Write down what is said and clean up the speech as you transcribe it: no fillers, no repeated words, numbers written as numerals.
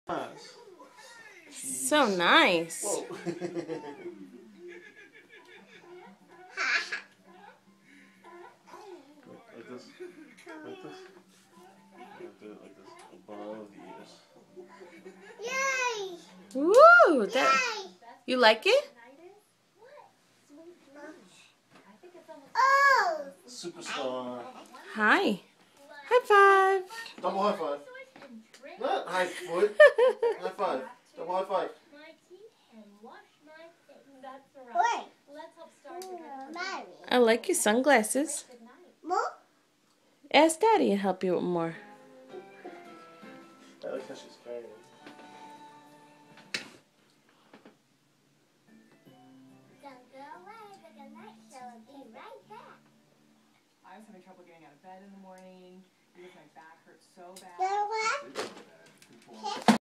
So nice. Whoa. Like this. Like this. Do it like this. Above the ears. Yay! Woo! That, you like it? Oh! Superstar. Hi. High five. Double high five. Not high foot. High five. Double high five. Wait. I like your sunglasses. More? Ask Daddy to help you with more. I like how she's carrying him. Don't go away. The good night show will be right back. I was having trouble getting out of bed in the morning because my back hurt so bad.